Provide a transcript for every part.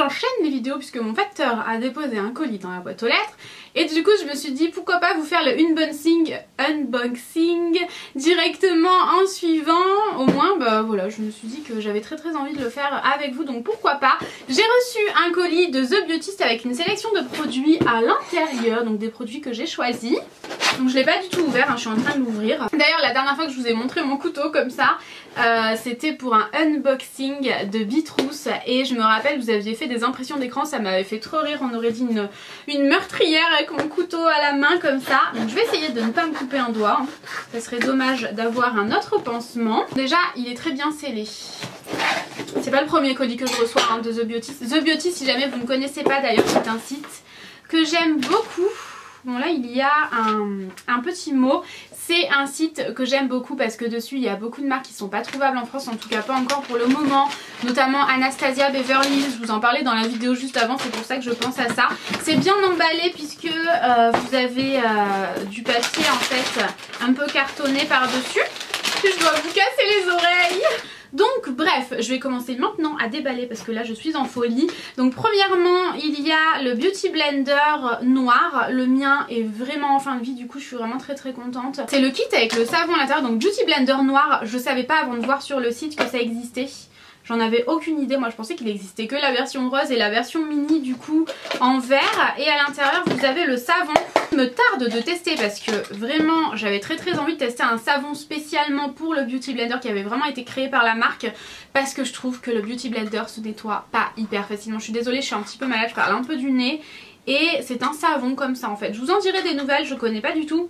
j'enchaîne les vidéos puisque mon facteur a déposé un colis dans la boîte aux lettres. Et du coup je me suis dit pourquoi pas vous faire le unboxing directement en suivant. Au moins bah voilà, je me suis dit que j'avais très envie de le faire avec vous, donc pourquoi pas. J'ai reçu un colis de The Beautist avec une sélection de produits à l'intérieur, donc des produits que j'ai choisis. Donc je l'ai pas du tout ouvert, hein, je suis en train de l'ouvrir. D'ailleurs la dernière fois que je vous ai montré mon couteau comme ça, c'était pour un unboxing de Bitrousse. Et je me rappelle vous aviez fait des impressions d'écran, ça m'avait fait trop rire. On aurait dit une meurtrière avec mon couteau à la main comme ça. Donc je vais essayer de ne pas me couper un doigt, hein. Ça serait dommage d'avoir un autre pansement. Déjà il est très bien scellé. C'est pas le premier colis que je reçois hein, de The Beautist. The Beautist, si jamais vous ne connaissez pas d'ailleurs, c'est un site que j'aime beaucoup. Bon là il y a un petit mot. C'est un site que j'aime beaucoup parce que dessus il y a beaucoup de marques qui sont pas trouvables en France, en tout cas pas encore pour le moment, notamment Anastasia, Beverly Hills, je vous en parlais dans la vidéo juste avant, c'est pour ça que je pense à ça. C'est bien emballé puisque vous avez du papier en fait un peu cartonné par dessus. Je dois vous casser les oreilles. Donc bref, je vais commencer maintenant à déballer parce que là je suis en folie. Donc premièrement il y a le Beauty Blender noir. Le mien est vraiment en fin de vie, du coup je suis vraiment très contente. C'est le kit avec le savon à l'intérieur, donc Beauty Blender noir. Je savais pas avant de voir sur le site que ça existait. J'en avais aucune idée, moi je pensais qu'il existait que la version rose et la version mini du coup en vert. Et à l'intérieur vous avez le savon. Il me tarde de tester parce que vraiment j'avais très envie de tester un savon spécialement pour le Beauty Blender qui avait vraiment été créé par la marque, parce que je trouve que le Beauty Blender se nettoie pas hyper facilement. Je suis désolée, je suis un petit peu malade, je parle un peu du nez. Et c'est un savon comme ça en fait. Je vous en dirai des nouvelles, je connais pas du tout.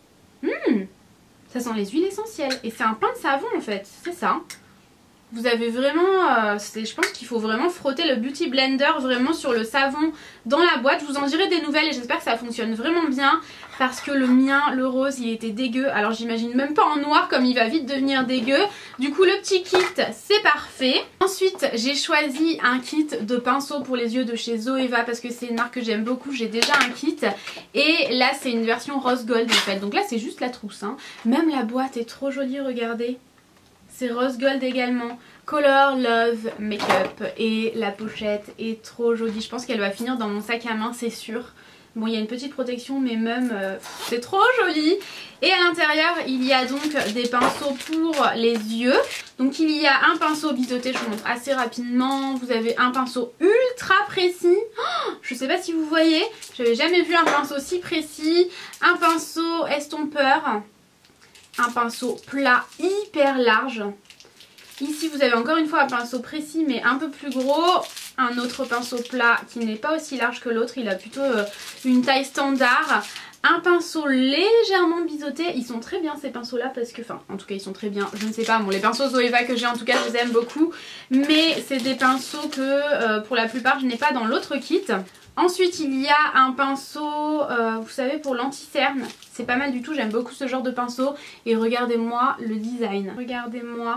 Ça sent les huiles essentielles et c'est un pain de savon en fait, c'est ça. Vous avez vraiment, je pense qu'il faut vraiment frotter le Beauty Blender vraiment sur le savon dans la boîte. Je vous en dirai des nouvelles et j'espère que ça fonctionne vraiment bien. Parce que le mien, le rose, il était dégueu. Alors j'imagine même pas en noir comme il va vite devenir dégueu. Du coup le petit kit, c'est parfait. Ensuite j'ai choisi un kit de pinceau pour les yeux de chez Zoeva parce que c'est une marque que j'aime beaucoup. J'ai déjà un kit. Et là c'est une version rose gold en fait. Donc là c'est juste la trousse, hein. Même la boîte est trop jolie, regardez. C'est rose gold également. Color Love Makeup. Et la pochette est trop jolie. Je pense qu'elle va finir dans mon sac à main, c'est sûr. Bon, il y a une petite protection, mais même c'est trop joli. Et à l'intérieur, il y a donc des pinceaux pour les yeux. Donc il y a un pinceau biseauté, je vous montre assez rapidement. Vous avez un pinceau ultra précis. Oh, je sais pas si vous voyez, j'avais jamais vu un pinceau si précis. Un pinceau estompeur. Un pinceau plat hyper large. Ici vous avez encore une fois un pinceau précis mais un peu plus gros. Un autre pinceau plat qui n'est pas aussi large que l'autre, il a plutôt une taille standard. Un pinceau légèrement biseauté, ils sont très bien ces pinceaux là parce que, enfin en tout cas ils sont très bien, je ne sais pas, bon les pinceaux Zoeva que j'ai en tout cas je les aime beaucoup. Mais c'est des pinceaux que pour la plupart je n'ai pas dans l'autre kit. Ensuite il y a un pinceau, vous savez pour l'anti-cerne, c'est pas mal du tout, j'aime beaucoup ce genre de pinceau. Et regardez-moi le design, regardez-moi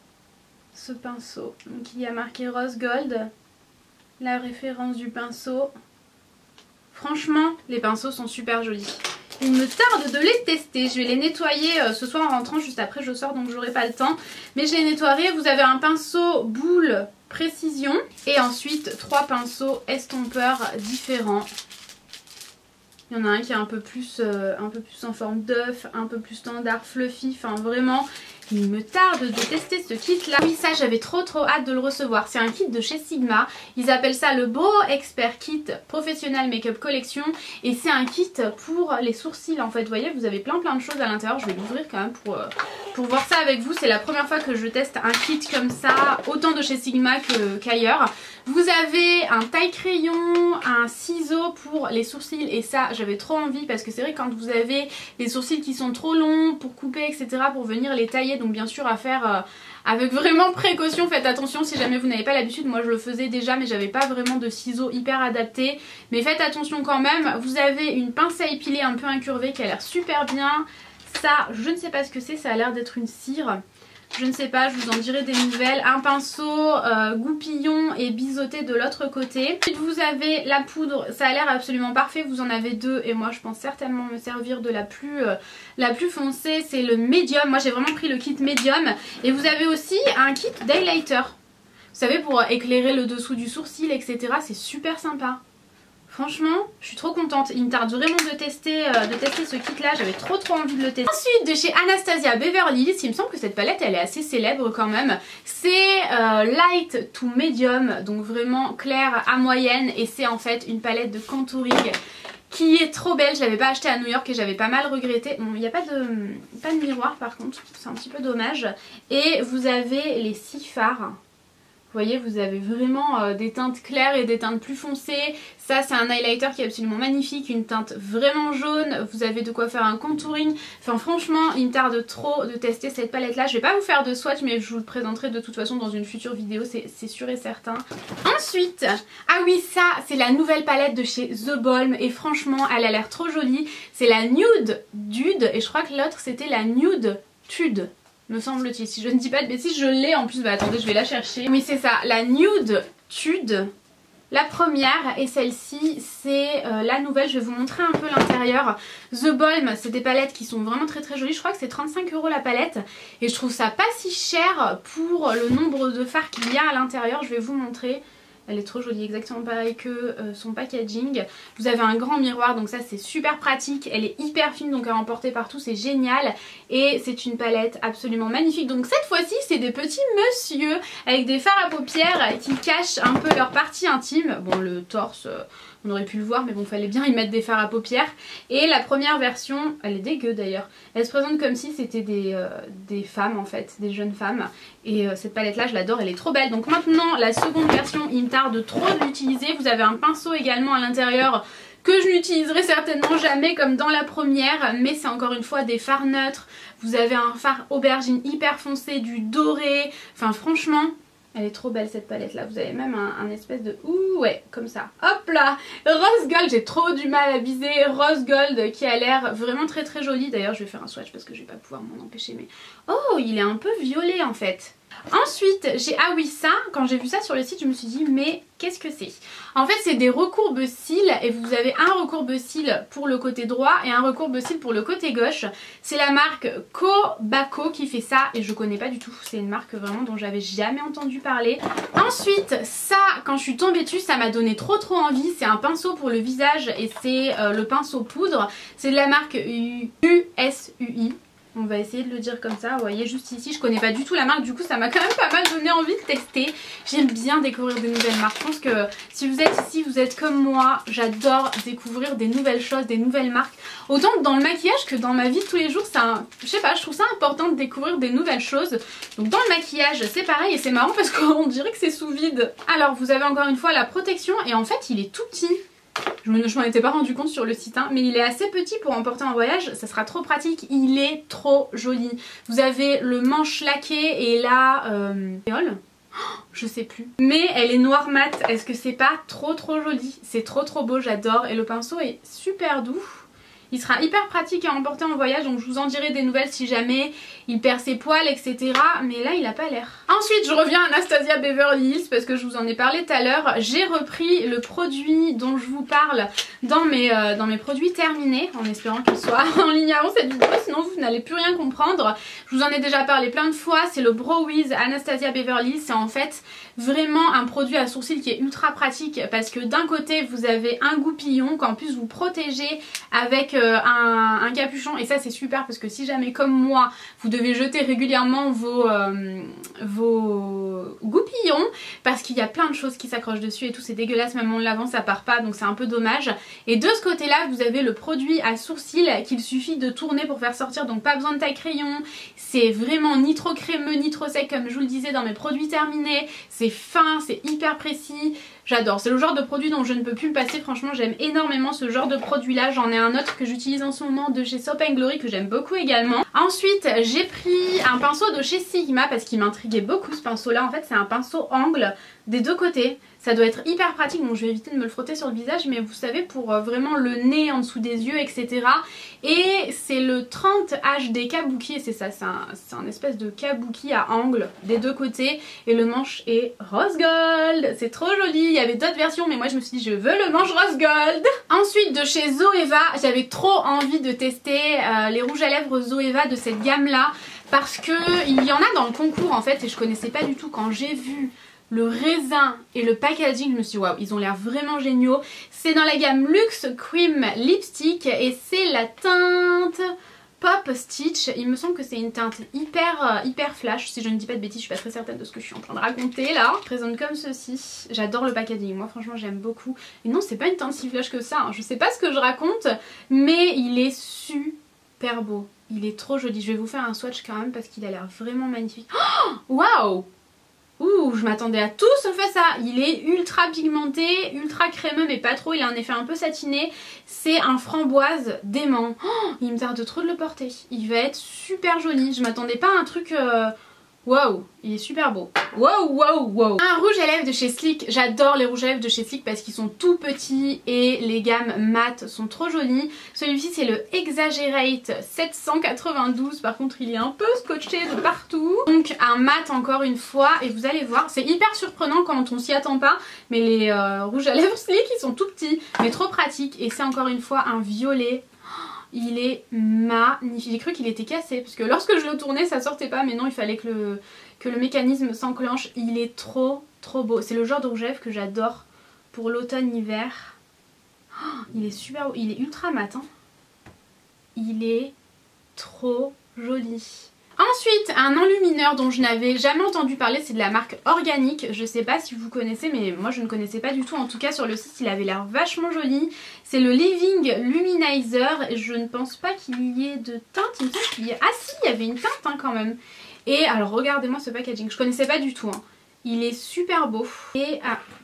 ce pinceau. Donc il y a marqué rose gold, la référence du pinceau. Franchement les pinceaux sont super jolis. Il me tarde de les tester, je vais les nettoyer ce soir en rentrant, juste après je sors donc j'aurai pas le temps. Mais je les nettoierai. Vous avez un pinceau boule précision et ensuite 3 pinceaux estompeurs différents. Il y en a un qui est un peu plus en forme d'œuf, un peu plus standard, fluffy, enfin vraiment il me tarde de tester ce kit là. Oui, ça j'avais trop hâte de le recevoir. C'est un kit de chez Sigma, ils appellent ça le Brow Expert Kit Professional Makeup Collection. Et c'est un kit pour les sourcils en fait, vous voyez vous avez plein de choses à l'intérieur. Je vais l'ouvrir quand même pour voir ça avec vous. C'est la première fois que je teste un kit comme ça, autant de chez Sigma qu'ailleurs. Vous avez un taille-crayon, un ciseau pour les sourcils et ça j'avais trop envie parce que c'est vrai que quand vous avez les sourcils qui sont trop longs pour couper etc, pour venir les tailler, donc bien sûr à faire avec vraiment précaution, faites attention si jamais vous n'avez pas l'habitude. Moi je le faisais déjà mais j'avais pas vraiment de ciseaux hyper adaptés, mais faites attention quand même. Vous avez une pince à épiler un peu incurvée qui a l'air super bien. Ça je ne sais pas ce que c'est, ça a l'air d'être une cire. Je ne sais pas, je vous en dirai des nouvelles. Un pinceau goupillon et biseauté de l'autre côté. Ensuite vous avez la poudre, ça a l'air absolument parfait. Vous en avez 2 et moi je pense certainement me servir de la plus foncée. C'est le médium, moi j'ai vraiment pris le kit médium. Et vous avez aussi un kit d'highlighter. Vous savez, pour éclairer le dessous du sourcil, etc. C'est super sympa. Franchement, je suis trop contente. Il me tarde vraiment de tester ce kit là, j'avais trop envie de le tester. Ensuite, de chez Anastasia Beverly Hills, il me semble que cette palette elle est assez célèbre quand même. C'est Light to Medium, donc vraiment clair à moyenne, et c'est en fait une palette de contouring qui est trop belle. Je l'avais pas achetée à New York et j'avais pas mal regretté. Bon, il n'y a pas de miroir par contre, c'est un petit peu dommage. Et vous avez les 6 fards. Vous voyez, vous avez vraiment des teintes claires et des teintes plus foncées. Ça, c'est un highlighter qui est absolument magnifique, une teinte vraiment jaune. Vous avez de quoi faire un contouring. Enfin, franchement, il me tarde trop de tester cette palette-là. Je vais pas vous faire de swatch, mais je vous le présenterai de toute façon dans une future vidéo, c'est sûr et certain. Ensuite, ah oui, ça, c'est la nouvelle palette de chez The Balm. Et franchement, elle a l'air trop jolie. C'est la Nude Dude, et je crois que l'autre, c'était la Nude Tude, me semble-t-il. Si je ne dis pas de bêtises, je l'ai en plus. Bah attendez, je vais la chercher. Oui, c'est ça, la Nude Tude. La première, et celle-ci, c'est la nouvelle. Je vais vous montrer un peu l'intérieur. The Balm, c'est des palettes qui sont vraiment très jolies. Je crois que c'est 35 € la palette. Et je trouve ça pas si cher pour le nombre de fards qu'il y a à l'intérieur. Je vais vous montrer. Elle est trop jolie, exactement pareil que son packaging. Vous avez un grand miroir, donc ça c'est super pratique. Elle est hyper fine, donc à emporter partout, c'est génial. Et c'est une palette absolument magnifique. Donc cette fois-ci, c'est des petits messieurs avec des fards à paupières qui cachent un peu leur partie intime. Bon, le torse, on aurait pu le voir, mais bon, fallait bien y mettre des fards à paupières. Et la première version, elle est dégueu d'ailleurs. Elle se présente comme si c'était des femmes en fait, des jeunes femmes. Et cette palette là, je l'adore, elle est trop belle. Donc maintenant, la seconde version, il me tarde trop de l'utiliser. Vous avez un pinceau également à l'intérieur que je n'utiliserai certainement jamais comme dans la première, mais c'est encore une fois des fards neutres. Vous avez un fard aubergine hyper foncé, du doré. Enfin franchement, elle est trop belle cette palette là. Vous avez même un espèce de... Ouh ouais, comme ça. Hop là, Rose Gold, j'ai trop du mal à viser. Rose Gold qui a l'air vraiment très joli. D'ailleurs je vais faire un swatch parce que je vais pas pouvoir m'en empêcher. Mais oh, il est un peu violet en fait. Ensuite, ah oui, ça, quand j'ai vu ça sur le site, je me suis dit, mais qu'est-ce que c'est? En fait, c'est des recourbe-cils et vous avez un recourbe-cils pour le côté droit et un recourbe-cils pour le côté gauche. C'est la marque Kobako qui fait ça et je connais pas du tout. C'est une marque vraiment dont j'avais jamais entendu parler. Ensuite, ça, quand je suis tombée dessus, ça m'a donné trop envie. C'est un pinceau pour le visage et c'est le pinceau poudre. C'est de la marque USUI. On va essayer de le dire comme ça, vous voyez juste ici, je connais pas du tout la marque, du coup ça m'a quand même pas mal donné envie de tester. J'aime bien découvrir des nouvelles marques, je pense que si vous êtes ici, vous êtes comme moi, j'adore découvrir des nouvelles choses, des nouvelles marques. Autant dans le maquillage que dans ma vie de tous les jours, je sais pas, je trouve ça important de découvrir des nouvelles choses. Donc dans le maquillage c'est pareil et c'est marrant parce qu'on dirait que c'est sous vide. Alors vous avez encore une fois la protection et en fait il est tout petit. Je m'en étais pas rendu compte sur le site, hein, mais il est assez petit pour emporter en voyage, ça sera trop pratique, il est trop joli. Vous avez le manche laqué et là, je sais plus. Mais elle est noire mat, est-ce que c'est pas trop joli? C'est trop beau, j'adore, et le pinceau est super doux. Il sera hyper pratique à emporter en voyage, donc je vous en dirai des nouvelles si jamais il perd ses poils, etc. Mais là, il a pas l'air. Ensuite, je reviens à Anastasia Beverly Hills parce que je vous en ai parlé tout à l'heure. J'ai repris le produit dont je vous parle dans mes produits terminés, en espérant qu'il soit en ligne avant cette vidéo, sinon vous n'allez plus rien comprendre. Je vous en ai déjà parlé plein de fois, c'est le Brow Wiz Anastasia Beverly Hills. C'est en fait vraiment un produit à sourcils qui est ultra pratique parce que d'un côté, vous avez un goupillon qu'en plus vous protégez avec un capuchon, et ça c'est super parce que si jamais comme moi vous devez jeter régulièrement vos goupillons parce qu'il y a plein de choses qui s'accrochent dessus et tout, c'est dégueulasse, même en le lavant ça part pas, donc c'est un peu dommage. Et de ce côté là vous avez le produit à sourcils qu'il suffit de tourner pour faire sortir, donc pas besoin de taille crayon, c'est vraiment ni trop crémeux ni trop sec comme je vous le disais dans mes produits terminés, c'est fin, c'est hyper précis. J'adore, c'est le genre de produit dont je ne peux plus me passer, franchement j'aime énormément ce genre de produit là. J'en ai un autre que j'utilise en ce moment de chez Soap & Glory que j'aime beaucoup également. Ensuite j'ai pris un pinceau de chez Sigma parce qu'il m'intriguait beaucoup ce pinceau là. En fait c'est un pinceau angle des deux côtés, ça doit être hyper pratique. Bon, je vais éviter de me le frotter sur le visage, mais vous savez, pour vraiment le nez en dessous des yeux, etc. Et c'est le 30 HD Kabuki, et c'est ça, c'est un espèce de kabuki à angle des deux côtés, et le manche est rose gold. C'est trop joli. Il y avait d'autres versions, mais moi je me suis dit je veux le manche rose gold. Ensuite de chez Zoeva, j'avais trop envie de tester les rouges à lèvres Zoeva de cette gamme là, parce que il y en a dans le concours en fait, et je connaissais pas du tout. Quand j'ai vu le raisin et le packaging, je me suis dit waouh, ils ont l'air vraiment géniaux. C'est dans la gamme Luxe Cream Lipstick et c'est la teinte Pop Stitch. Il me semble que c'est une teinte hyper flash, si je ne dis pas de bêtises, je suis pas très certaine de ce que je suis en train de raconter là. Je présente comme ceci. J'adore le packaging, moi franchement j'aime beaucoup. Et non, c'est pas une teinte si flash que ça, hein. Je sais pas ce que je raconte, mais il est super beau. Il est trop joli. Je vais vous faire un swatch quand même parce qu'il a l'air vraiment magnifique. Waouh! Ouh, je m'attendais à tout sauf à ça. Il est ultra pigmenté, ultra crémeux mais pas trop, il a un effet un peu satiné. C'est un framboise d'aimant. Il me tarde trop de le porter. Il va être super joli. Je m'attendais pas à un truc... Waouh, il est super beau. Waouh. Un rouge à lèvres de chez Sleek. J'adore les rouges à lèvres de chez Sleek parce qu'ils sont tout petits et les gammes mat sont trop jolies. Celui-ci c'est le Exaggerate 792. Par contre il est un peu scotché de partout. Donc un mat encore une fois et vous allez voir, c'est hyper surprenant quand on s'y attend pas. Mais les rouges à lèvres Sleek ils sont tout petits mais trop pratiques. Et c'est encore une fois un violet. Il est magnifique. J'ai cru qu'il était cassé parce que lorsque je le tournais ça sortait pas, mais non, il fallait que le mécanisme s'enclenche. Il est trop beau. C'est le genre de rouge à lèvres que j'adore pour l'automne-hiver. Il est super beau. Il est ultra mat, hein. Il est trop joli. Ensuite, un enlumineur dont je n'avais jamais entendu parler, c'est de la marque Organique. Je sais pas si vous connaissez, mais moi je ne connaissais pas du tout. En tout cas sur le site il avait l'air vachement joli. C'est le Living Luminizer. Je ne pense pas qu'il y ait de teinte. Il me semble qu'il y a... Ah si, il y avait une teinte hein, quand même. Et alors regardez-moi ce packaging, je connaissais pas du tout. Hein. Il est super beau. Et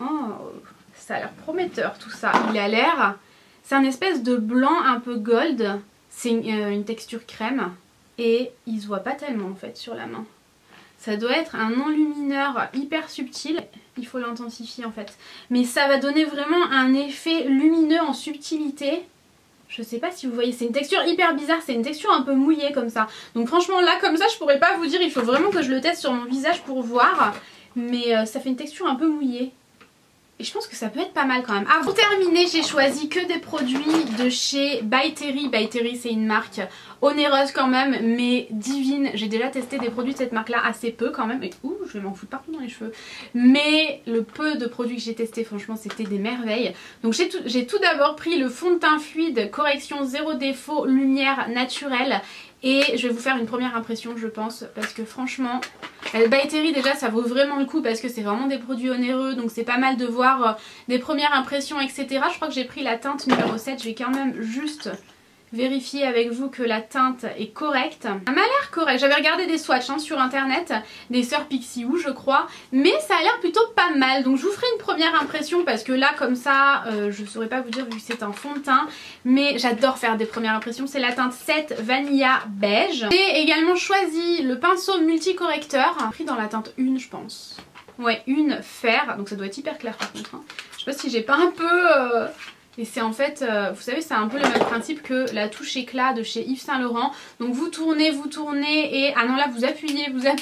ça a l'air prometteur tout ça. Il a l'air... C'est un espèce de blanc un peu gold. C'est une texture crème. Et il se voit pas tellement en fait sur la main. Ça doit être un enlumineur hyper subtil. Il faut l'intensifier en fait. Mais ça va donner vraiment un effet lumineux en subtilité. Je sais pas si vous voyez, c'est une texture hyper bizarre. C'est une texture un peu mouillée comme ça. Donc franchement là comme ça je pourrais pas vous dire. Il faut vraiment que je le teste sur mon visage pour voir. Mais ça fait une texture un peu mouillée. Et je pense que ça peut être pas mal quand même. Ah, pour terminer, j'ai choisi que des produits de chez By Terry. By Terry, c'est une marque onéreuse quand même, mais divine. J'ai déjà testé des produits de cette marque-là assez peu quand même. Et ouh, je vais m'en foutre partout dans les cheveux. Mais le peu de produits que j'ai testé, franchement, c'était des merveilles. Donc j'ai tout d'abord pris le fond de teint fluide, correction zéro défaut, lumière naturelle. Et je vais vous faire une première impression je pense, parce que franchement By Terry déjà ça vaut vraiment le coup parce que c'est vraiment des produits onéreux, donc c'est pas mal de voir des premières impressions etc. Je crois que j'ai pris la teinte numéro 7, je vais quand même juste vérifier avec vous que la teinte est correcte. Ça m'a l'air correct, j'avais regardé des swatchs hein, sur internet, des sœurs Pixiou je crois, mais ça a l'air plutôt pas mal. Donc je vous ferai une première impression parce que là comme ça je saurais pas vous dire vu que c'est un fond de teint, mais j'adore faire des premières impressions. C'est la teinte 7 Vanilla Beige. J'ai également choisi le pinceau multicorrecteur, pris dans la teinte 1 je pense. Ouais, une fer, donc ça doit être hyper clair par contre hein. Je sais pas si j'ai pas un peu... Et c'est en fait, vous savez, c'est un peu le même principe que la touche éclat de chez Yves Saint Laurent. Donc vous tournez et... Ah non, là vous appuyez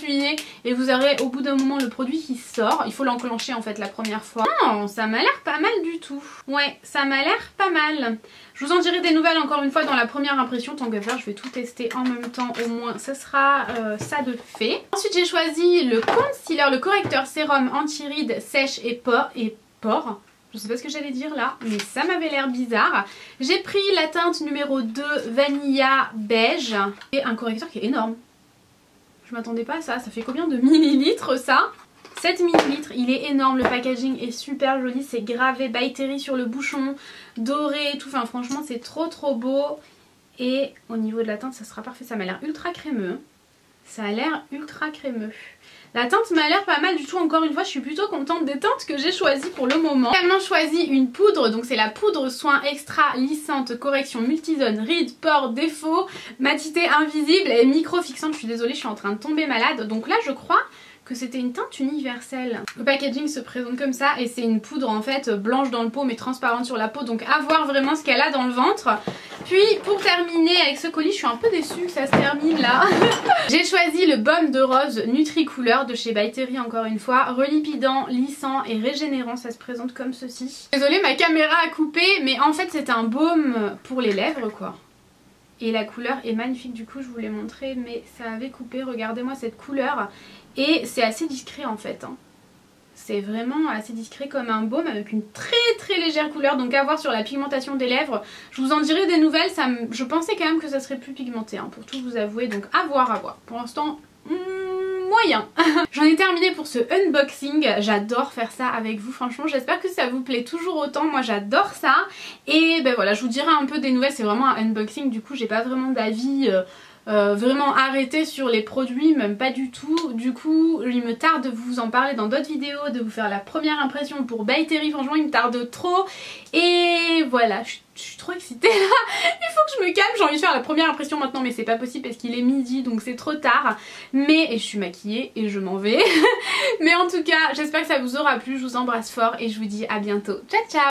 et vous aurez au bout d'un moment le produit qui sort. Il faut l'enclencher en fait la première fois. Non, ça m'a l'air pas mal du tout. Ouais, ça m'a l'air pas mal. Je vous en dirai des nouvelles encore une fois dans la première impression. Tant que faire, je vais tout tester en même temps. Au moins, ça sera ça de fait. Ensuite, j'ai choisi le concealer, le correcteur sérum anti-rides sèche et pores. Je sais pas ce que j'allais dire là, mais ça m'avait l'air bizarre. J'ai pris la teinte numéro 2 Vanilla Beige et un correcteur qui est énorme. Je m'attendais pas à ça. Ça fait combien de millilitres ça? 7 millilitres. Il est énorme. Le packaging est super joli. C'est gravé By Terry sur le bouchon, doré et tout. Enfin franchement c'est trop beau. Et au niveau de la teinte ça sera parfait. Ça m'a l'air ultra crémeux. Ça a l'air ultra crémeux. La teinte m'a l'air pas mal du tout, encore une fois je suis plutôt contente des teintes que j'ai choisies pour le moment. J'ai également choisi une poudre, donc c'est la poudre soin extra lissante correction multizone, rides, pores, défauts, matité invisible et micro fixante. Je suis désolée, je suis en train de tomber malade. Donc là je crois que c'était une teinte universelle. Le packaging se présente comme ça et c'est une poudre en fait blanche dans le pot mais transparente sur la peau, donc à voir vraiment ce qu'elle a dans le ventre. Puis pour terminer avec ce colis, je suis un peu déçue que ça se termine là. J'ai choisi le baume de rose Nutri-Couleur de chez By Terry encore une fois, relipidant, lissant et régénérant, ça se présente comme ceci. Désolée ma caméra a coupé mais en fait c'est un baume pour les lèvres quoi. Et la couleur est magnifique, du coup je vous l'ai montré mais ça avait coupé, regardez moi cette couleur. Et c'est assez discret en fait hein. c'est vraiment assez discret comme un baume avec une très légère couleur, donc à voir sur la pigmentation des lèvres. Je vous en dirai des nouvelles, je pensais quand même que ça serait plus pigmenté hein, pour tout vous avouer, donc à voir. Pour l'instant, moyen. J'en ai terminé pour ce unboxing, j'adore faire ça avec vous, franchement j'espère que ça vous plaît toujours autant, moi j'adore ça. Et ben voilà, je vous dirai un peu des nouvelles, c'est vraiment un unboxing, du coup j'ai pas vraiment d'avis vraiment arrêté sur les produits, même pas du tout. Du coup il me tarde de vous en parler dans d'autres vidéos, de vous faire la première impression pour By Terry, franchement il me tarde trop. Et voilà, je suis trop excitée là. Il faut que je me calme, j'ai envie de faire la première impression maintenant mais c'est pas possible parce qu'il est midi donc c'est trop tard. Et je suis maquillée et je m'en vais. Mais en tout cas j'espère que ça vous aura plu, je vous embrasse fort et je vous dis à bientôt. Ciao ciao.